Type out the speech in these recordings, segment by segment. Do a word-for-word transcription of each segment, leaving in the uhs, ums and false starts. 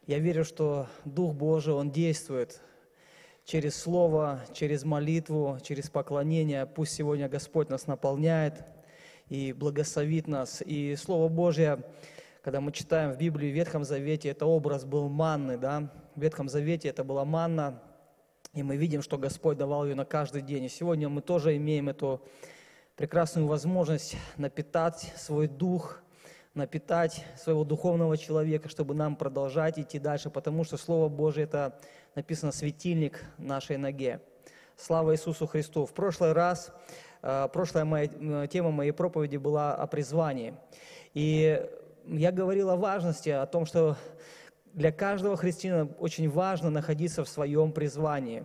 Я верю, что Дух Божий, Он действует через Слово, через молитву, через поклонение. Пусть сегодня Господь нас наполняет и благословит нас. И Слово Божье, когда мы читаем в Библии, в Ветхом Завете, это образ был манны, да? В Ветхом Завете это была манна, и мы видим, что Господь давал ее на каждый день. И сегодня мы тоже имеем эту прекрасную возможность напитать свой дух, напитать своего духовного человека, чтобы нам продолжать идти дальше, потому что Слово Божие – это, написано, светильник нашей ноге. Слава Иисусу Христу! В прошлый раз, прошлая моя, тема моей проповеди была о призвании. И я говорил о важности, о том, что для каждого христианина очень важно находиться в своем призвании.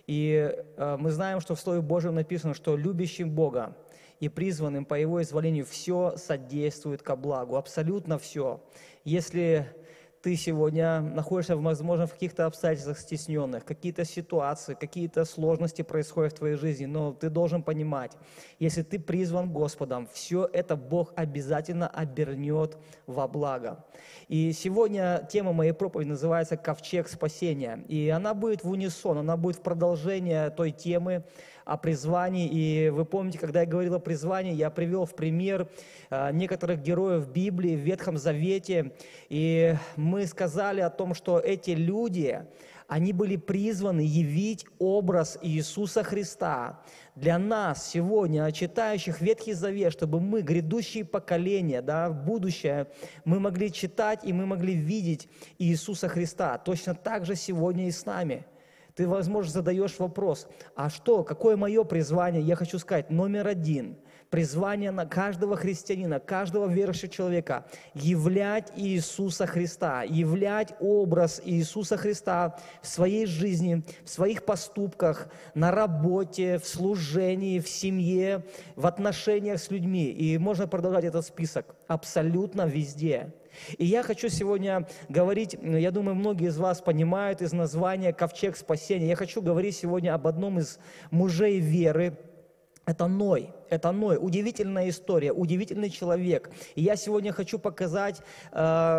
И мы знаем, что в Слове Божьем написано, что любящим Бога и призванным по Его изволению все содействует ко благу, абсолютно все. Если ты сегодня находишься, возможно, в каких-то обстоятельствах стесненных, какие-то ситуации, какие-то сложности происходят в твоей жизни, но ты должен понимать, если ты призван Господом, все это Бог обязательно обернет во благо. И сегодня тема моей проповеди называется «Ковчег спасения». И она будет в унисон, она будет в продолжение той темы о призвании. И вы помните, когда я говорил о призвании, я привел в пример э, некоторых героев Библии в Ветхом Завете. И мы сказали о том, что эти люди, они были призваны явить образ Иисуса Христа для нас сегодня, читающих Ветхий Завет, чтобы мы, грядущие поколения, да, в будущее, мы могли читать и мы могли видеть Иисуса Христа. Точно так же сегодня и с нами. Ты, возможно, задаешь вопрос, а что, какое мое призвание? Я хочу сказать, номер один, призвание на каждого христианина, каждого верующего человека – являть Иисуса Христа, являть образ Иисуса Христа в своей жизни, в своих поступках, на работе, в служении, в семье, в отношениях с людьми. И можно продолжать этот список абсолютно везде. И я хочу сегодня говорить, я думаю, многие из вас понимают из названия «Ковчег спасения». Я хочу говорить сегодня об одном из мужей веры. Это Ной. Это Ной. Удивительная история, удивительный человек. И я сегодня хочу показать э,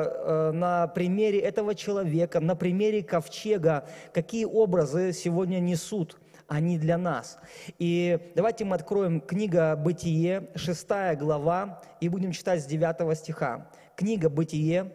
э, на примере этого человека, на примере ковчега, какие образы сегодня несут они для нас. И давайте мы откроем книга «Бытие», шестая глава, и будем читать с девятого стиха. Книга «Бытие»,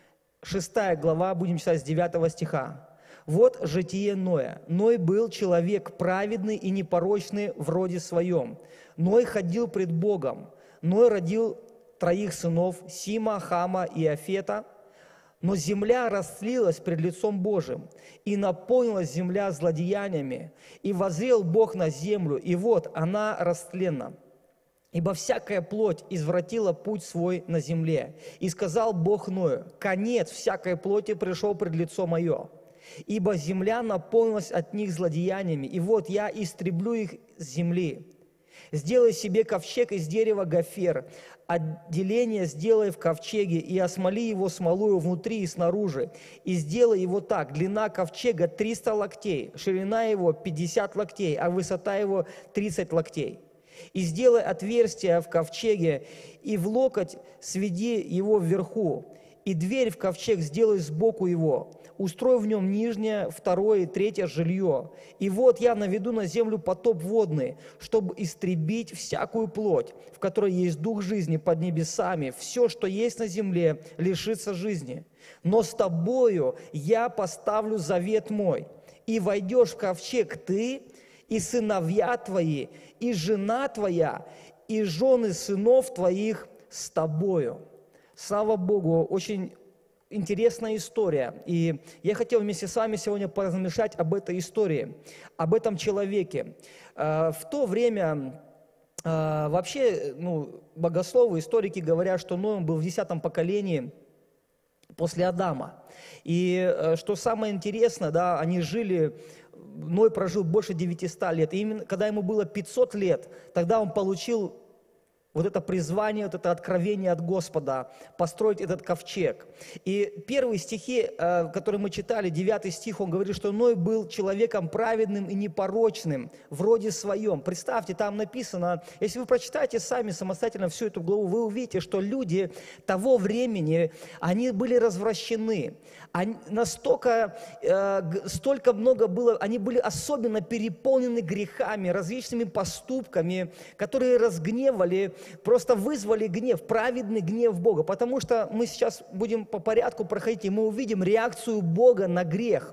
шестая глава, будем читать с девятого стиха. «Вот житие Ноя. Ной был человек праведный и непорочный в роде своем. Ной ходил пред Богом. Ной родил троих сынов, Сима, Хама и Афета. Но земля растлилась пред лицом Божиим, и наполнилась земля злодеяниями. И воззрел Бог на землю, и вот она растлена. Ибо всякая плоть извратила путь свой на земле. И сказал Бог Ною: конец всякой плоти пришел пред лицо мое. Ибо земля наполнилась от них злодеяниями, и вот я истреблю их с земли. Сделай себе ковчег из дерева гофер, отделение сделай в ковчеге, и осмоли его смолою внутри и снаружи. И сделай его так: длина ковчега триста локтей, ширина его пятьдесят локтей, а высота его тридцать локтей. И сделай отверстие в ковчеге, и в локоть сведи его вверху, и дверь в ковчег сделай сбоку его. Устрой в нем нижнее, второе и третье жилье. И вот я наведу на землю потоп водный, чтобы истребить всякую плоть, в которой есть дух жизни под небесами. Все, что есть на земле, лишится жизни. Но с тобою я поставлю завет мой, и войдешь в ковчег ты, и сыновья твои, и жена твоя, и жены сынов твоих с тобою». Слава Богу, очень интересная история. И я хотел вместе с вами сегодня поразмышлять об этой истории, об этом человеке. В то время вообще, ну, богословы, историки говорят, что Ной был в десятом поколении после Адама. И что самое интересное, да, они жили... Ной прожил больше девятисот лет. И именно когда ему было пятьсот лет, тогда он получил вот это призвание, вот это откровение от Господа, построить этот ковчег. И первые стихи, которые мы читали, девятый стих, он говорит, что Ной был человеком праведным и непорочным в роде своем. Представьте, там написано, если вы прочитаете сами самостоятельно всю эту главу, вы увидите, что люди того времени, они были развращены. Они настолько, э, столько много было, они были особенно переполнены грехами, различными поступками, которые разгневали, просто вызвали гнев, праведный гнев Бога. Потому что мы сейчас будем по порядку проходить, и мы увидим реакцию Бога на грех.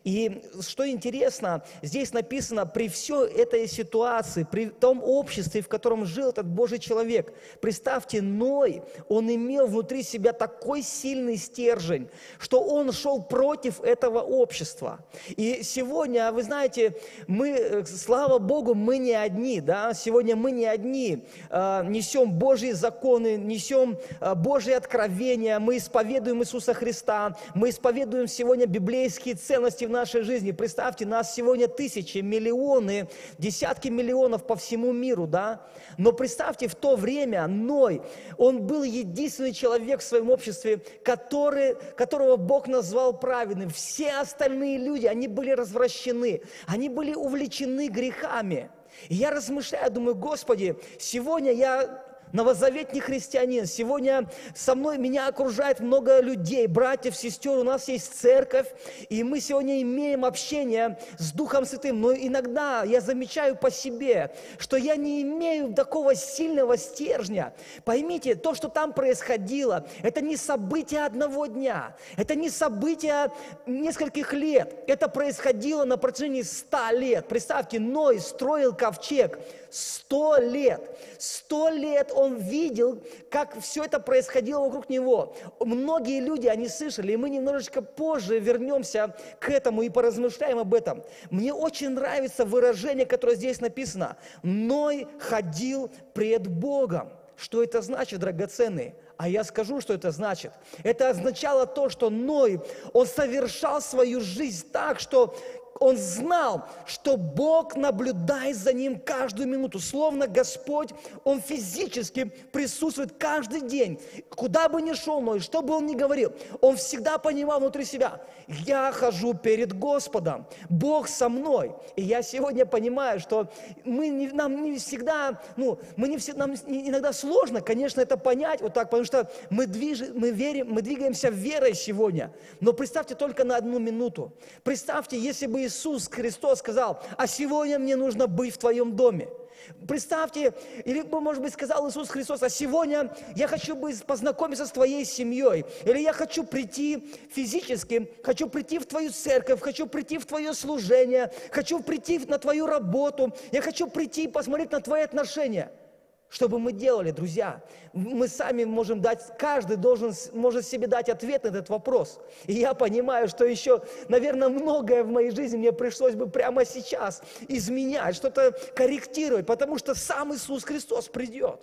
И что интересно, здесь написано, при всей этой ситуации, при том обществе, в котором жил этот Божий человек, представьте, Ной, он имел внутри себя такой сильный стержень, что он шел против этого общества. И сегодня, вы знаете, мы, слава Богу, мы не одни, да, сегодня мы не одни, э, несем Божьи законы, несем э, Божьи откровения, мы исповедуем Иисуса Христа, мы исповедуем сегодня библейские ценности в нашей жизни. Представьте, нас сегодня тысячи, миллионы, десятки миллионов по всему миру, да, но представьте, в то время Ной, он был единственный человек в своем обществе, который, которого Бог назвал праведным. Все остальные люди, они были развращены, они были увлечены грехами. И я размышляю, думаю, Господи, сегодня я новозаветний христианин, сегодня со мной, меня окружает много людей, братьев, сестер, у нас есть церковь, и мы сегодня имеем общение с Духом Святым, но иногда я замечаю по себе, что я не имею такого сильного стержня. Поймите, то, что там происходило, это не событие одного дня, это не событие нескольких лет, это происходило на протяжении ста лет. Представьте, Ной строил ковчег сто лет, сто лет он видел, как все это происходило вокруг него. Многие люди, они слышали, и мы немножечко позже вернемся к этому и поразмышляем об этом. Мне очень нравится выражение, которое здесь написано. Ной ходил пред Богом. Что это значит, драгоценные? А я скажу, что это значит. Это означало то, что Ной, он совершал свою жизнь так, что он знал, что Бог наблюдает за ним каждую минуту. Словно Господь, Он физически присутствует каждый день. Куда бы ни шел Ной, что бы он ни говорил, он всегда понимал внутри себя: я хожу перед Господом, Бог со мной. И я сегодня понимаю, что мы не, нам не всегда, ну, мы не все, нам иногда сложно, конечно, это понять вот так, потому что мы, движ, мы верим, мы двигаемся верой сегодня. Но представьте только на одну минуту. Представьте, если бы Иисус Христос сказал: а сегодня мне нужно быть в твоем доме. Представьте, или, может быть, сказал Иисус Христос: а сегодня я хочу быть, познакомиться с твоей семьей, или я хочу прийти физически, хочу прийти в твою церковь, хочу прийти в твое служение, хочу прийти на твою работу, я хочу прийти и посмотреть на твои отношения. Что бы мы делали, друзья? Мы сами можем дать, каждый должен, может себе дать ответ на этот вопрос. И я понимаю, что еще, наверное, многое в моей жизни мне пришлось бы прямо сейчас изменять, что-то корректировать, потому что сам Иисус Христос придет.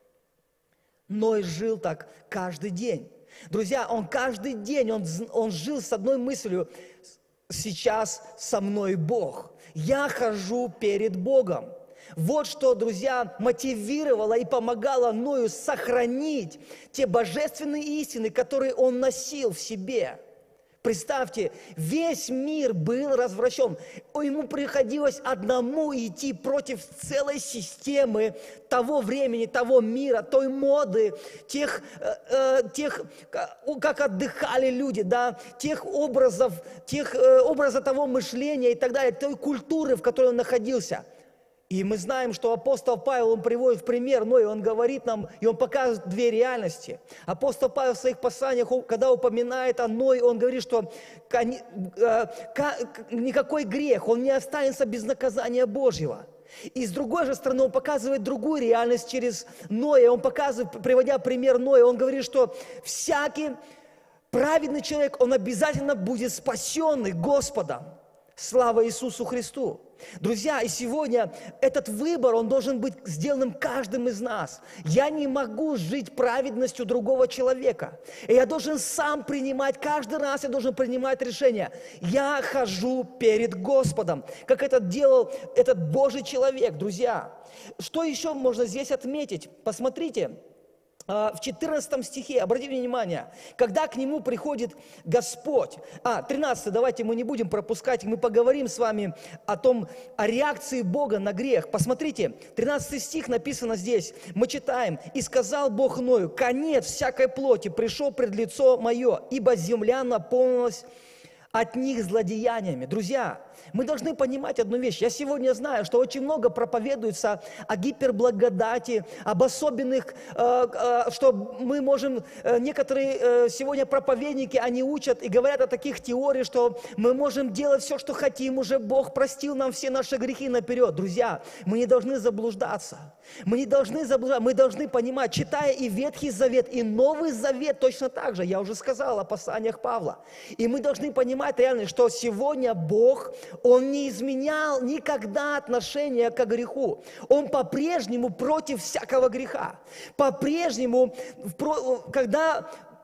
Ной жил так каждый день. Друзья, он каждый день, он, он жил с одной мыслью: сейчас со мной Бог. Я хожу перед Богом. Вот что, друзья, мотивировало и помогало Ною сохранить те божественные истины, которые он носил в себе. Представьте, весь мир был развращен. Ему приходилось одному идти против целой системы того времени, того мира, той моды, тех, э, тех как отдыхали люди, да, тех образов, тех, э, образа того мышления и так далее, той культуры, в которой он находился. И мы знаем, что апостол Павел, он приводит в пример Ноя, он говорит нам, и он показывает две реальности. Апостол Павел в своих посланиях, когда упоминает о Ное, он говорит, что никакой грех, он не останется без наказания Божьего. И с другой же стороны, он показывает другую реальность через Ноя, он показывает, приводя пример Ноя, он говорит, что всякий праведный человек, он обязательно будет спасенный Господом. Слава Иисусу Христу! Друзья, и сегодня этот выбор, он должен быть сделанным каждым из нас. Я не могу жить праведностью другого человека. И я должен сам принимать, каждый раз я должен принимать решение. Я хожу перед Господом, как это делал этот Божий человек, друзья. Что еще можно здесь отметить? Посмотрите. В четырнадцатом стихе, обратите внимание, когда к нему приходит Господь. А, тринадцатый, давайте мы не будем пропускать, мы поговорим с вами о том, о реакции Бога на грех. Посмотрите, тринадцатый стих написано здесь, мы читаем: «И сказал Бог Ною: конец всякой плоти пришел пред лицо мое, ибо земля наполнилась от них злодеяниями». Друзья, мы должны понимать одну вещь. Я сегодня знаю, что очень много проповедуется о гиперблагодати, об особенных, э, э, что мы можем, э, некоторые э, сегодня проповедники, они учат и говорят о таких теориях, что мы можем делать все, что хотим, уже Бог простил нам все наши грехи наперед. Друзья, мы не должны заблуждаться. Мы не должны заблуждаться, мы должны понимать, читая и Ветхий Завет, и Новый Завет точно так же. Я уже сказал о посланиях Павла. И мы должны понимать реально, что сегодня Бог, Он не изменял никогда отношения к греху. Он по-прежнему против всякого греха. По-прежнему, когда,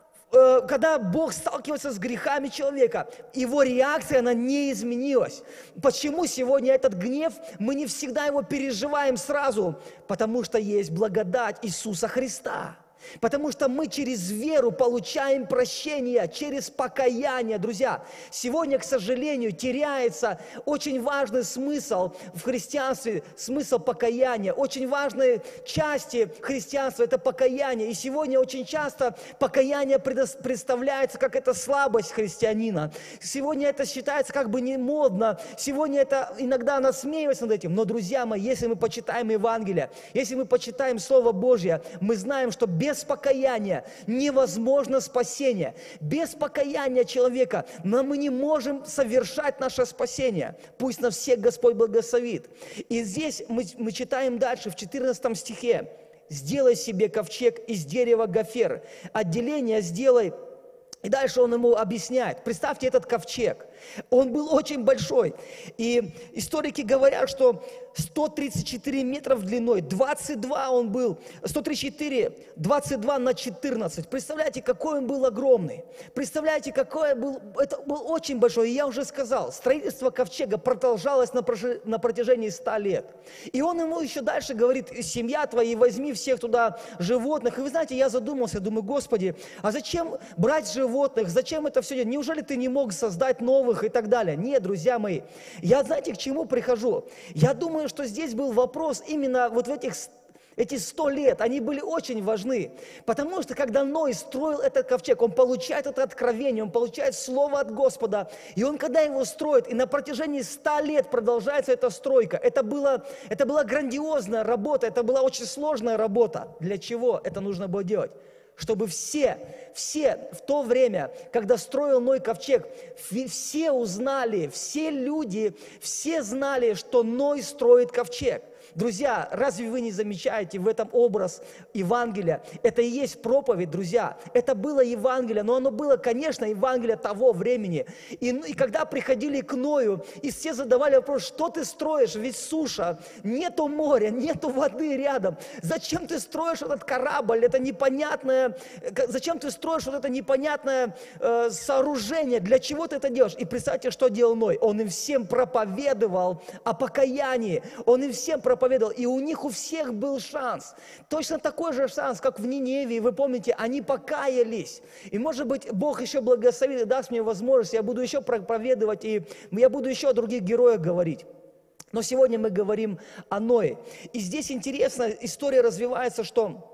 когда Бог сталкивается с грехами человека, его реакция, она не изменилась. Почему сегодня этот гнев, мы не всегда его переживаем сразу? Потому что есть благодать Иисуса Христа. Потому что мы через веру получаем прощение, через покаяние. Друзья, сегодня, к сожалению, теряется очень важный смысл в христианстве, смысл покаяния. Очень важные части христианства – это покаяние. И сегодня очень часто покаяние представляется как это слабость христианина. Сегодня это считается как бы не модно. Сегодня это иногда насмеивается над этим. Но, друзья мои, если мы почитаем Евангелие, если мы почитаем Слово Божье, мы знаем, что без Без покаяния невозможно спасение. Без покаяния человека мы не можем совершать наше спасение. Пусть нас всех Господь благословит. И здесь мы, мы читаем дальше, в четырнадцатом стихе. «Сделай себе ковчег из дерева гофер, отделение сделай». И дальше он ему объясняет. Представьте этот ковчег. Он был очень большой. И историки говорят, что сто тридцать четыре метра длиной, двадцать два он был, сто тридцать четыре, двадцать два на четырнадцать. Представляете, какой он был огромный. Представляете, какой был, это был очень большой. И я уже сказал, строительство ковчега продолжалось на, на протяжении ста лет. И он ему еще дальше говорит: семья твоя, возьми всех туда животных. И вы знаете, я задумался, думаю: Господи, а зачем брать животных, зачем это все делать? Неужели ты не мог создать новых и так далее? Нет, друзья мои, я, знаете, к чему прихожу? Я думаю, что здесь был вопрос именно вот в этих Эти сто лет, они были очень важны, потому что когда Ной строил этот ковчег, он получает это откровение, он получает слово от Господа, и он, когда его строит, и на протяжении ста лет продолжается эта стройка, это, было, это была грандиозная работа, это была очень сложная работа. Для чего это нужно было делать? Чтобы все, все в то время, когда строил Ной ковчег, все узнали, все люди, все знали, что Ной строит ковчег. Друзья, разве вы не замечаете в этом образ Евангелия? Это и есть проповедь, друзья. Это было Евангелие, но оно было, конечно, Евангелие того времени. И, и когда приходили к Ною, и все задавали вопрос: что ты строишь? Ведь суша, нету моря, нету воды рядом. Зачем ты строишь этот корабль? Это непонятное, зачем ты строишь вот это непонятное э, сооружение? Для чего ты это делаешь? И представьте, что делал Ной. Он им всем проповедовал о покаянии. Он им всем проповедовал. И у них у всех был шанс. Точно такой же шанс, как в Ниневии. Вы помните, они покаялись. И может быть, Бог еще благословит и даст мне возможность. Я буду еще проповедовать, и я буду еще о других героях говорить. Но сегодня мы говорим о Ное. И здесь интересно, история развивается, что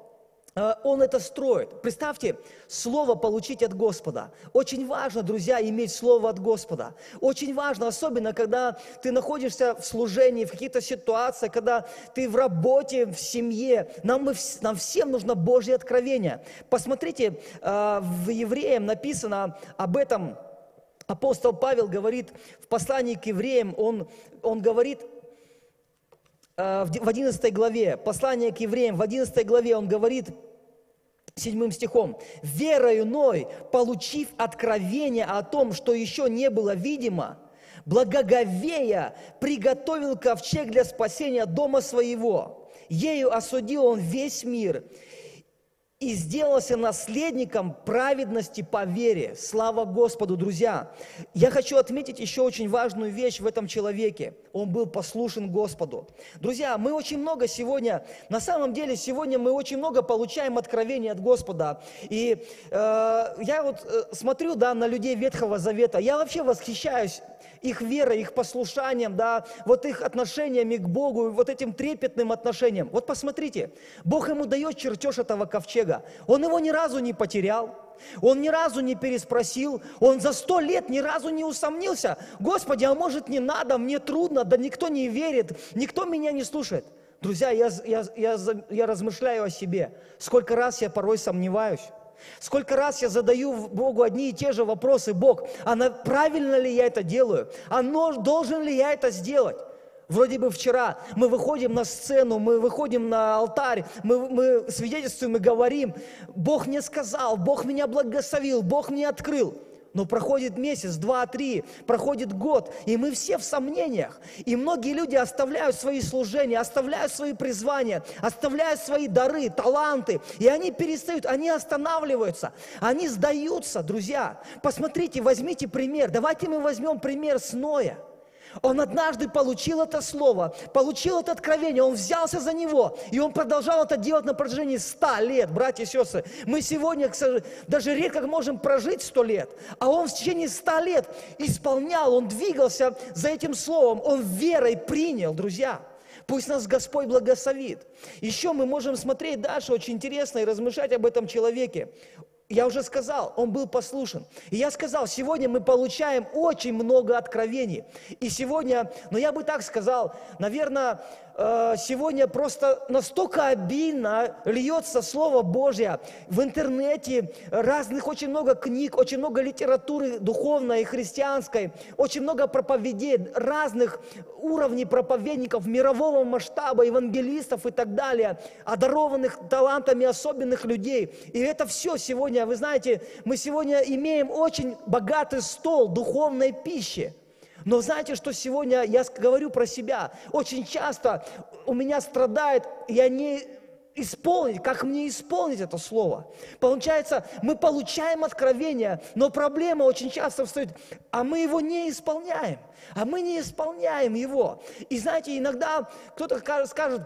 он это строит. Представьте, слово получить от Господа. Очень важно, друзья, иметь слово от Господа. Очень важно, особенно, когда ты находишься в служении, в каких-то ситуациях, когда ты в работе, в семье. Нам, мы, нам всем нужно Божье откровение. Посмотрите, в Евреям написано об этом. Апостол Павел говорит в послании к Евреям, он, он говорит в одиннадцатой главе, послание к Евреям, в одиннадцатой главе он говорит седьмым стихом: «Верою Ной, получив откровение о том, что еще не было видимо, благоговея приготовил ковчег для спасения дома своего. Ею осудил он весь мир и сделался наследником праведности по вере. Слава Господу, друзья! Я хочу отметить еще очень важную вещь в этом человеке. Он был послушен Господу. Друзья, мы очень много сегодня, на самом деле, сегодня мы очень много получаем откровений от Господа. И э, я вот э, смотрю, да, на людей Ветхого Завета, я вообще восхищаюсь их верой, их послушанием, да, вот их отношениями к Богу, вот этим трепетным отношением. Вот посмотрите, Бог ему дает чертеж этого ковчега. Он его ни разу не потерял, он ни разу не переспросил, он за сто лет ни разу не усомнился. Господи, а может не надо, мне трудно, да никто не верит, никто меня не слушает. Друзья, я, я, я, я размышляю о себе, сколько раз я порой сомневаюсь. Сколько раз я задаю Богу одни и те же вопросы. Бог, а правильно ли я это делаю? А должен ли я это сделать? Вроде бы вчера мы выходим на сцену, мы выходим на алтарь, мы, мы свидетельствуем и говорим, Бог мне сказал, Бог меня благословил, Бог мне открыл. Но проходит месяц, два, три, проходит год, и мы все в сомнениях. И многие люди оставляют свои служения, оставляют свои призвания, оставляют свои дары, таланты, и они перестают, они останавливаются, они сдаются, друзья. Посмотрите, возьмите пример, давайте мы возьмем пример с Ноя. Он однажды получил это слово, получил это откровение, он взялся за него, и он продолжал это делать на протяжении ста лет, братья и сестры. Мы сегодня, даже редко можем прожить сто лет, а он в течение ста лет исполнял, он двигался за этим словом, он верой принял, друзья. Пусть нас Господь благословит. Еще мы можем смотреть дальше, очень интересно, и размышлять об этом человеке. Я уже сказал, он был послушен. И я сказал, сегодня мы получаем очень много откровений. И сегодня, ну я бы так сказал, наверное, сегодня просто настолько обильно льется Слово Божье в интернете, разных очень много книг, очень много литературы духовной и христианской, очень много проповедей, разных уровней проповедников мирового масштаба, евангелистов и так далее, одарованных талантами особенных людей. И это все сегодня, вы знаете, мы сегодня имеем очень богатый стол духовной пищи. Но знаете, что сегодня я говорю про себя? Очень часто у меня страдает, я не исполнить, как мне исполнить это слово. Получается, мы получаем откровение, но проблема очень часто встает, а мы его не исполняем, а мы не исполняем его. И знаете, иногда кто-то скажет,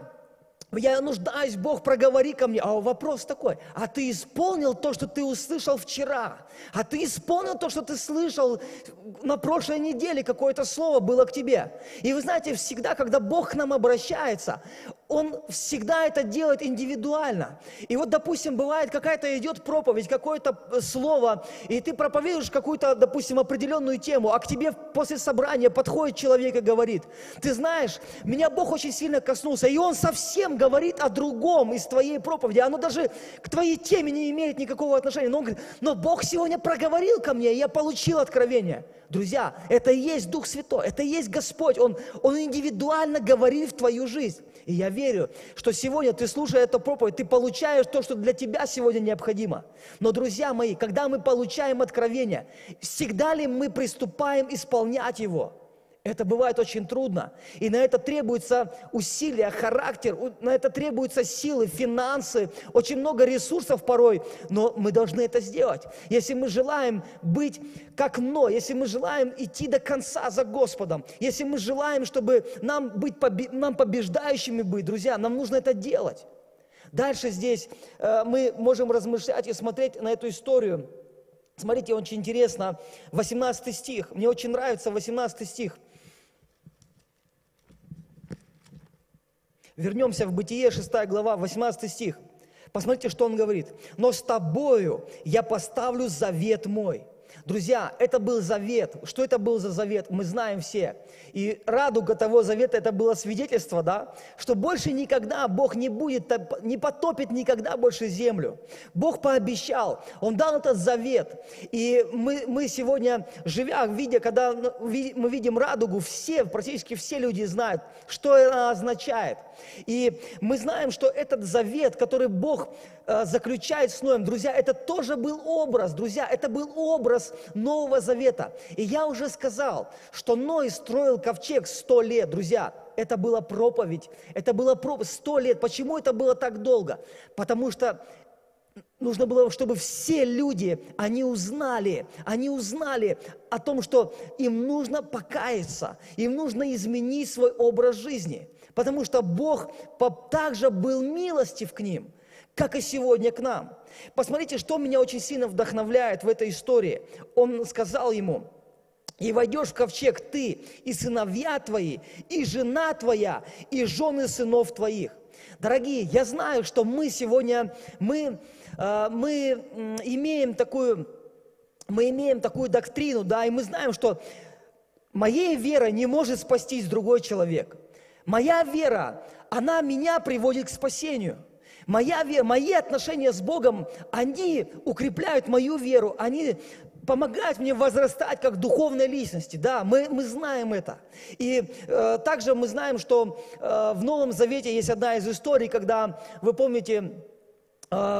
я нуждаюсь, Бог, проговори ко мне. А вопрос такой, а ты исполнил то, что ты услышал вчера? А ты исполнил то, что ты слышал на прошлой неделе, какое-то слово было к тебе? И вы знаете, всегда, когда Бог к нам обращается, Он всегда это делает индивидуально. И вот, допустим, бывает, какая-то идет проповедь, какое-то слово, и ты проповедуешь какую-то, допустим, определенную тему, а к тебе после собрания подходит человек и говорит, ты знаешь, меня Бог очень сильно коснулся, и Он совсем говорит о другом из твоей проповеди, оно даже к твоей теме не имеет никакого отношения, но он говорит, но Бог сегодня проговорил ко мне, и я получил откровение. Друзья, это и есть Дух Святой, это и есть Господь, Он, Он индивидуально говорит в твою жизнь. И я верю, что сегодня ты, слушая эту проповедь, ты получаешь то, что для тебя сегодня необходимо. Но, друзья мои, когда мы получаем откровение, всегда ли мы приступаем исполнять его? Это бывает очень трудно. И на это требуется усилия, характер, на это требуются силы, финансы, очень много ресурсов порой. Но мы должны это сделать. Если мы желаем быть как Ной, если мы желаем идти до конца за Господом, если мы желаем, чтобы нам, быть, нам побеждающими быть, друзья, нам нужно это делать. Дальше здесь э, мы можем размышлять и смотреть на эту историю. Смотрите, очень интересно, восемнадцатый стих. Мне очень нравится восемнадцатый стих. Вернемся в Бытие, шестая глава, восемнадцатый стих. Посмотрите, что он говорит. «Но с тобою я поставлю завет мой». Друзья, это был завет. Что это был за завет? Мы знаем все. И радуга того завета, это было свидетельство, да, что больше никогда Бог не будет, не потопит никогда больше землю. Бог пообещал, Он дал этот завет. И мы, мы сегодня, живя, видя, когда мы видим радугу, все, практически все люди знают, что она означает. И мы знаем, что этот завет, который Бог э, заключает с Ноем, друзья, это тоже был образ, друзья, это был образ образ Нового Завета. И я уже сказал, что Ной строил ковчег сто лет, друзья. Это была проповедь, это была проповедь сто лет. Почему это было так долго? Потому что нужно было, чтобы все люди, они узнали, они узнали о том, что им нужно покаяться, им нужно изменить свой образ жизни. Потому что Бог также был милостив к ним, как и сегодня к нам. Посмотрите, что меня очень сильно вдохновляет в этой истории. Он сказал ему: «И войдешь в ковчег ты, и сыновья твои, и жена твоя, и жены сынов твоих». Дорогие, я знаю, что мы сегодня, мы, э, мы имеем такую, мы имеем такую доктрину, да, и мы знаем, что моей верой не может спастись другой человек. Моя вера, она меня приводит к спасению. Моя вера, мои отношения с Богом, они укрепляют мою веру, они помогают мне возрастать как духовной личности. Да, мы, мы знаем это. И э, также мы знаем, что э, в Новом Завете есть одна из историй, когда, вы помните, э,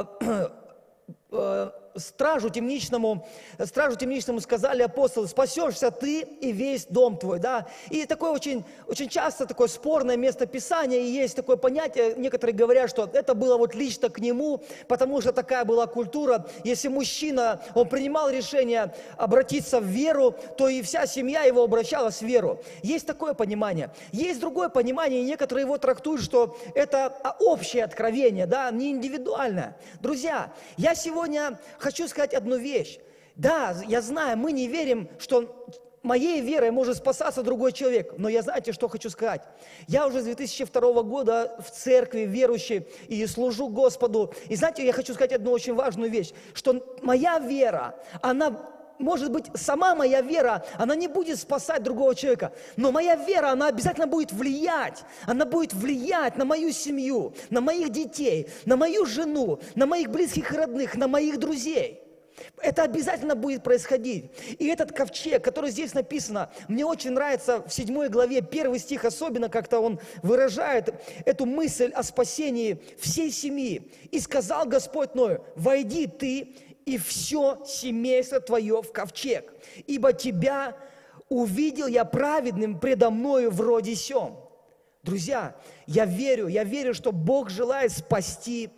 э, стражу темничному, стражу темничному сказали апостолы: спасешься ты и весь дом твой, да. И такое очень, очень часто такое спорное место Писания, и есть такое понятие, некоторые говорят, что это было вот лично к нему, потому что такая была культура. Если мужчина, он принимал решение обратиться в веру, то и вся семья его обращалась в веру. Есть такое понимание. Есть другое понимание, и некоторые его трактуют, что это общее откровение, да, не индивидуальное. Друзья, я сегодня хочу сказать одну вещь. Да, я знаю, мы не верим, что моей верой может спасаться другой человек. Но я, знаете, что хочу сказать? Я уже с две тысячи второго года в церкви верующий и служу Господу. И знаете, я хочу сказать одну очень важную вещь, что моя вера, она, может быть, сама моя вера, она не будет спасать другого человека. Но моя вера, она обязательно будет влиять. Она будет влиять на мою семью, на моих детей, на мою жену, на моих близких и родных, на моих друзей. Это обязательно будет происходить. И этот ковчег, который здесь написано, мне очень нравится в седьмой главе, первый стих особенно, как-то он выражает эту мысль о спасении всей семьи. «И сказал Господь Ною: войди ты и все семейство твое в ковчег, ибо тебя увидел я праведным предо мною вроде сем». Друзья, я верю, я верю, что Бог желает спасти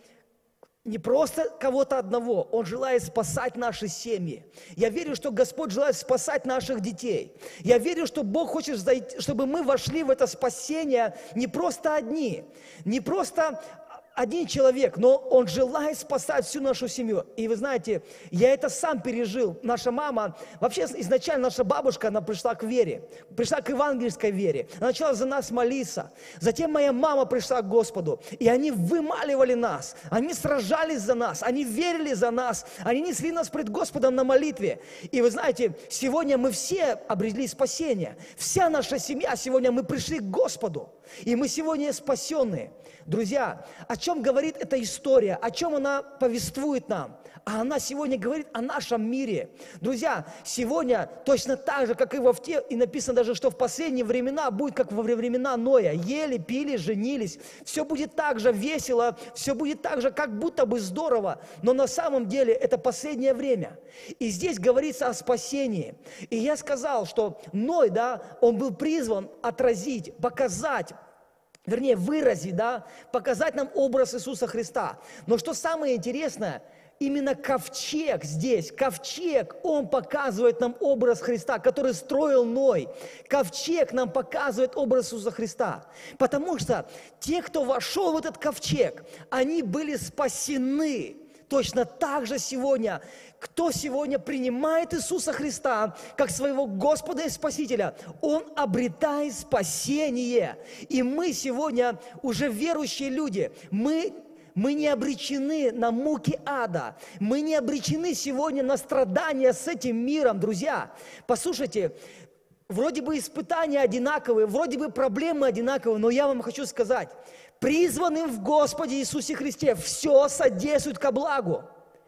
не просто кого-то одного, Он желает спасать наши семьи. Я верю, что Господь желает спасать наших детей. Я верю, что Бог хочет, чтобы мы вошли в это спасение не просто одни, не просто один человек, но он желает спасать всю нашу семью. И вы знаете, я это сам пережил. Наша мама, вообще изначально наша бабушка, она пришла к вере, пришла к евангельской вере. Она начала за нас молиться. Затем моя мама пришла к Господу, и они вымаливали нас, они сражались за нас, они верили за нас, они несли нас пред Господом на молитве. И вы знаете, сегодня мы все обрели спасение. Вся наша семья, сегодня мы пришли к Господу, и мы сегодня спасенные. Друзья, о чем говорит эта история, о чем она повествует нам? А она сегодня говорит о нашем мире. Друзья, сегодня точно так же, как и во те, и написано даже, что в последние времена будет, как во времена Ноя. Ели, пили, женились. Все будет так же весело, все будет так же, как будто бы здорово. Но на самом деле это последнее время. И здесь говорится о спасении. И я сказал, что Ной, да, он был призван отразить, показать, вернее, выразить, да, показать нам образ Иисуса Христа. Но что самое интересное, именно ковчег здесь, ковчег, он показывает нам образ Христа, который строил Ной. Ковчег нам показывает образ Иисуса Христа. Потому что те, кто вошел в этот ковчег, они были спасены. Точно так же сегодня, кто сегодня принимает Иисуса Христа как своего Господа и Спасителя, он обретает спасение. И мы сегодня уже верующие люди, мы, мы не обречены на муки ада, мы не обречены сегодня на страдания с этим миром, друзья. Послушайте, вроде бы испытания одинаковые, вроде бы проблемы одинаковые, но я вам хочу сказать, призванным в Господе Иисусе Христе все содействует ко благу.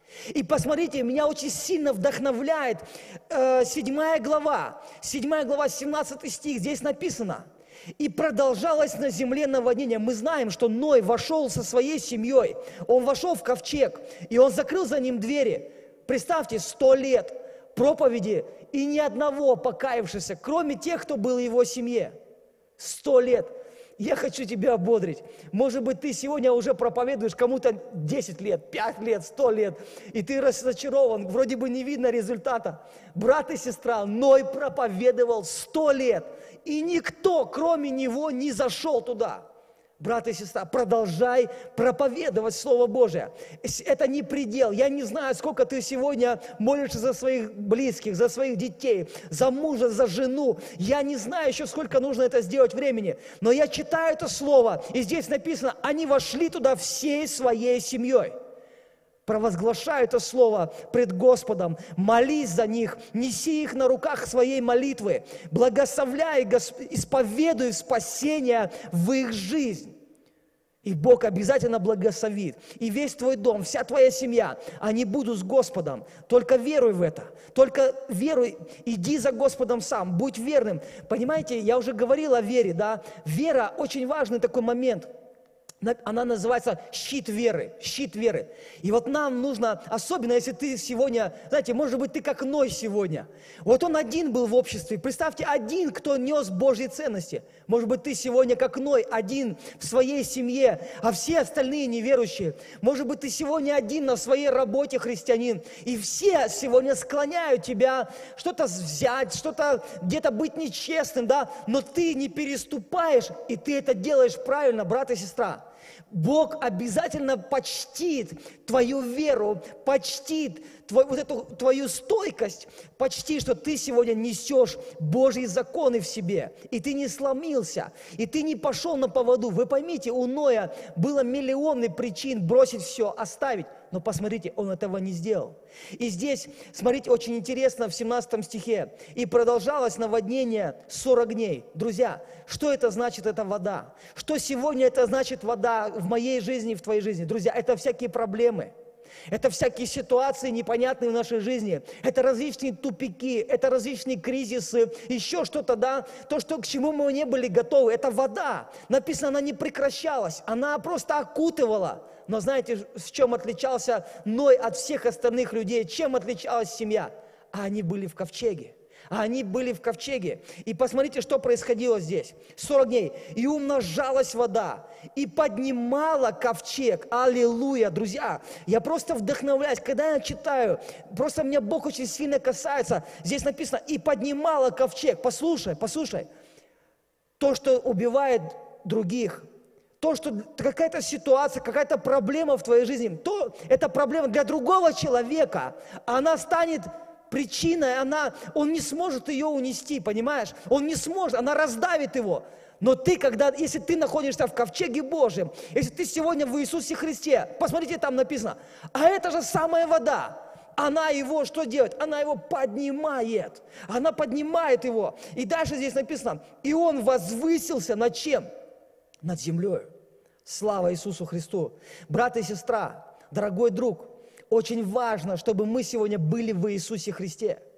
И посмотрите, меня очень сильно вдохновляет э, седьмая глава, седьмая глава, семнадцатый стих, здесь написано: «И продолжалось на земле наводнение». Мы знаем, что Ной вошел со своей семьей, он вошел в ковчег, и он закрыл за ним двери. Представьте, сто лет проповеди, и ни одного покаявшегося, кроме тех, кто был в его семье. Сто лет. Я хочу тебя ободрить. Может быть, ты сегодня уже проповедуешь кому-то десять лет, пять лет, сто лет, и ты разочарован, вроде бы не видно результата. Брат и сестра, Ной проповедовал сто лет, и никто, кроме него, не зашел туда. Брат и сестра, продолжай проповедовать Слово Божие. Это не предел. Я не знаю, сколько ты сегодня молишься за своих близких, за своих детей, за мужа, за жену. Я не знаю еще, сколько нужно это сделать времени. Но я читаю это Слово, и здесь написано, они вошли туда всей своей семьей. Провозглашаю это Слово пред Господом, молись за них, неси их на руках своей молитвы, благословляй, исповедуй спасение в их жизнь. И Бог обязательно благословит. И весь твой дом, вся твоя семья, они будут с Господом. Только веруй в это. Только веруй, иди за Господом сам, будь верным. Понимаете, я уже говорил о вере, да? Вера очень важный такой момент. Она называется щит веры, щит веры. И вот нам нужно, особенно если ты сегодня, знаете, может быть, ты как Ной сегодня. Вот он один был в обществе. Представьте, один, кто нес Божьи ценности. Может быть, ты сегодня как Ной, один в своей семье, а все остальные неверующие. Может быть, ты сегодня один на своей работе, христианин, и все сегодня склоняют тебя что-то взять, что-то где-то быть нечестным, да, но ты не переступаешь, и ты это делаешь правильно, брат и сестра. Бог обязательно почтит твою веру, почтит твою, вот эту твою стойкость, почтит, что ты сегодня несешь Божьи законы в себе, и ты не сломился, и ты не пошел на поводу. Вы поймите, у Ноя было миллионы причин бросить все, оставить, но посмотрите, он этого не сделал. И здесь, смотрите, очень интересно в семнадцатом стихе. «И продолжалось наводнение сорок дней». Друзья, что это значит, эта вода? Что сегодня это значит вода в моей жизни и в твоей жизни? Друзья, это всякие проблемы. Это всякие ситуации непонятные в нашей жизни. Это различные тупики, это различные кризисы, еще что-то, да, то, что, к чему мы не были готовы. Это вода. Написано, она не прекращалась, она просто окутывала. Но знаете, в чем отличался Ной от всех остальных людей? Чем отличалась семья? А они были в ковчеге. А они были в ковчеге. И посмотрите, что происходило здесь. сорок дней. «И умножалась вода, и поднимала ковчег». Аллилуйя, друзья. Я просто вдохновляюсь, когда я читаю. Просто меня Бог очень сильно касается. Здесь написано, «и поднимала ковчег». Послушай, послушай. То, что убивает других, то, что какая-то ситуация, какая-то проблема в твоей жизни, то это проблема для другого человека, она станет причиной, она, он не сможет ее унести, понимаешь? Он не сможет, она раздавит его. Но ты, когда, если ты находишься в ковчеге Божьем, если ты сегодня в Иисусе Христе, посмотрите, там написано, а это же самая вода. Она его что делает? Она его поднимает. Она поднимает его. И дальше здесь написано, и он возвысился над чем? Над землей. Слава Иисусу Христу. Брат и сестра, дорогой друг, очень важно, чтобы мы сегодня были в Иисусе Христе.